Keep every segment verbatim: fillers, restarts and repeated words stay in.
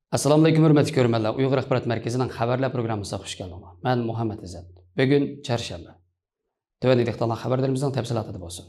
Assalamu alaykum hurmatli ko'rmanlar. Uyg'ur axborot markazining xabarlar programmasiga xush keldinglar. Men Muhammad Izzat. Bugun chorshanba. Tövəndəki xabarlarimizning tafsilotida bo'lsin.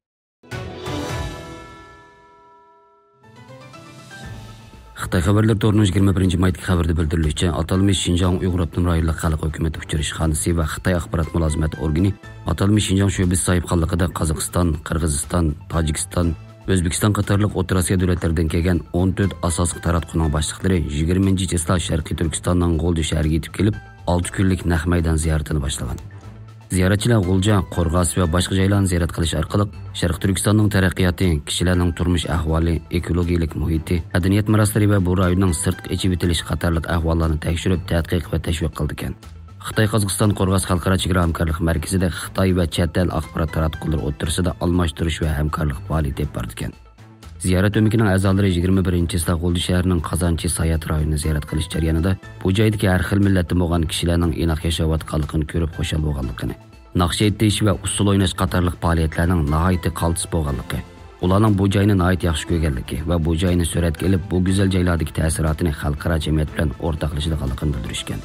Xitoy xabarlar to'rining yigirma birinchi maydagi xabarda bildirilishicha, atalmish Xinjiang Uyg'ur Avtonom rayonlik xalq hukumati uchrashxonasi va Xitoy axborot mulozimat organi atalmish Xinjiang sho'basi sohibxonligida Qozog'iston, Qirg'iziston, Tojikiston, O'zbekiston qatorliq O'rta Osiyo davlatlaridan kelgan o'n to'rt asosiy taratquning boshliqlari yigirmanchi chesla Sharqiy Turkistonning G'o'lja shahriga yetib kelib, olti kunlik naq maydon ziyoratini boshlagan. Ziyoratchilar G'o'lja, Qo'rg'os va boshqa joylarni ziyorat qilish orqali Sharqiy Turkistonning taraqqiyoti, kishilarning turmush ahvoli, ekologik muhiti, madaniyat meroslari va bu rayonning sirtqi ichib etilish qatorliq ahvollarni tekshirib, tadqiq va tashviq qildi ekan. Xitoy Qozog'iston Qo'rg'os xalqaro chegara hamkorlik markazida Xitoy va chet el axborot taratqular o'rtasida almashtirish va hamkorlik faoliyati olib bordi ekan. Ziyorat o'mikining a'zolari yigirma birinchi chesla G'o'lja shahrining Qozonchi Sayat rayonini ziyorat qilish jarayonida bu joydagi har xil millatdan bo'lgan kishilarning inoq yashayotganligini ko'rib xushal bo'lganligini, naqsh aytish va usul o'ynash qatorliq faoliyatlarning nihoyatda qaltis bo'lganligi, ularning bu joyni nihoyat yaxshi ko'rganligi va bu joyni suratga olib, bu go'zal joylardagi ta'sirotini xalqaro jamiyat bilan o'rtoqlashadiganligini bildirishgan.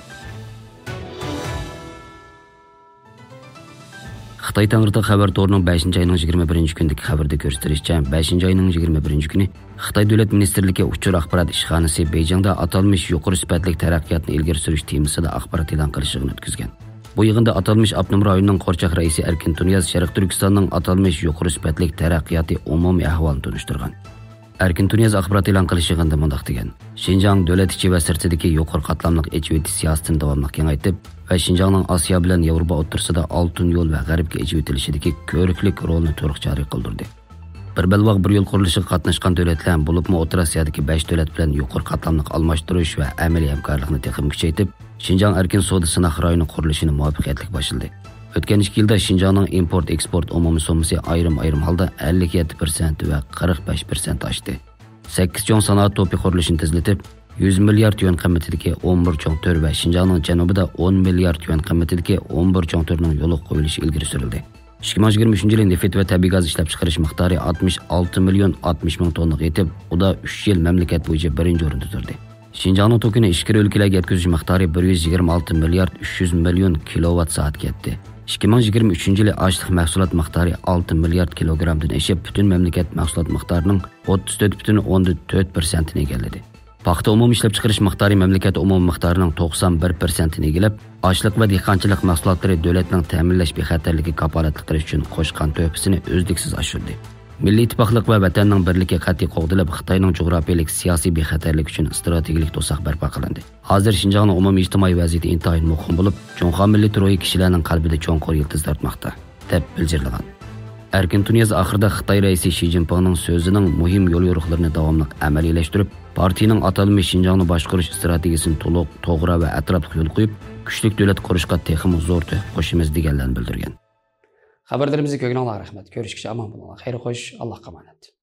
Xitoy Tangritog xabar to'rining beshinchi oyning yigirma birinchi kundagi xabarda ko'rsatilishicha, beshinchi oyning yigirma birinchi kuni Xitoy Davlat Ministerligi uchur axborot ishxonasi Beyjingda atalmish yuqori sifatli taraqqiyotni ilgari surish temasida axborot e'lon qilish yig'ini o'tkazgan. Bu yig'inda atalmish avtonom rayonning qo'rchoq raisi Erkin Tunyaz Sharq Turkistonning atalmish yuqori sifatli taraqqiyoti umumiy ahvolini tunishtirgan. Erkin Tunyaz axborot e'lon qilish yig'inida mundaq degan: Xinjiang davlat ichi va sirtidagi yuqori qatlamli ichki siyosatini davomli kengaytirib va Xinjiangning Osiyo bilan Yevropa o'rtasida oltin yo'l va g'arbga ichib etilishidagi ko'riklik rolini to'liq joriy qildirdi. Bir balvoq bir yo'l qurilishiga qatnashgan davlatlar bo'libmi O'rta Osiyodagi besh davlat bilan yuqori qatlamli almashtirish va amaliy hamkorlikni texnik kuchaytirib, Xinjiang erkin savdo sinaq rayoni qurilishini muvaffaqiyatli boshladi. O'tgan ikki yilda Xinjiangning import-eksport umumiy summasi ayrim-ayrim holda ellik yetti foiz va qirq besh foiz oshdi. sakkiz chong sanoat to'pi qurilishini tezlatib, yuz milliard yuan qiymatidagi o'n bir chong to'r va Xinjiangning janubida o'n milliard yuan qiymatidagi o'n bir chong to'rning yo'li qo'yilishi ilgari surildi. ikki ming yigirma uchinchi yil neft va tabiiy gaz ishlab chiqarish miqdori oltmish olti million oltmish ming tonna yetib, u da uch yil mamlakat bo'yicha birinchi o'rinda turdi. Xinjiangning tokini ichki o'lkalarga yetkazish miqdori bir yuz yigirma olti milliard uch yuz million kilovat soat ketdi. ikki ming yigirma uchinchi yil ashliq mahsulot miqdori olti milliard kilogrammdan oshib, butun mamlakat mahsulot miqdorining o'ttiz to'rt butun o'ndan to'rt foizini egalladi. Paxta umumiy ishlab chiqarish miqdori mamlakat umumiy miqdorining to'qson bir foizini egallab, ashliq va dehqonchilik mahsulotlari davlatning ta'minlash bexatarligi kafolatli qilish uchun qo'shgan to'pisini o'zliksiz oshirdi. Milliy ittifoqlik va vatanning birligi qat'iy qo'g'dilib, Xitoyning jug'rafiyalik siyosiy bexatarlik uchun strategik to'siq barpo qilindi. Hozir Xinjiangning umumiy ijtimoiy vaziyati intayin muhim bo'lib, Jo'nxon milliy ro'yi kishilarning qalbida cho'nqur yildiz tortmoqda, deb bildirilgan. Erkin Tunyaz oxirida Xitoy raisi Shi Jinpingning so'zining muhim yo'l yo'riqlarini davomli amaliyleştirib, partiyaning atalmish Xinjiangni boshqarish strategiyasini to'liq, to'g'ri va atrofli yo'l qo'yib, kuchli davlat qurishga texim zo'r qo'shimiz deganlarni bildirgan. Xabarlarimizga ko'ngilingizga rahmat. Ko'rishguncha omon bo'linglar. Xayr xo'sh, Allohga omonat.